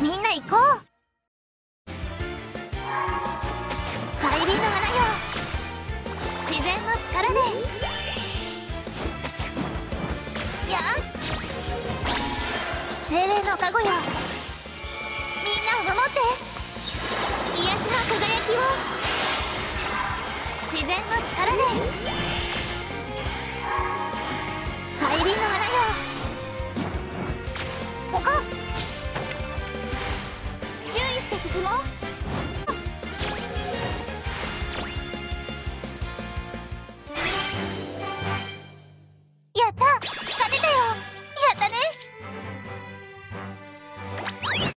みんな行こう。大輪の花よ、自然の力で。やん、精霊の加護よ、みんなを守って。癒しの輝きを自然の力で。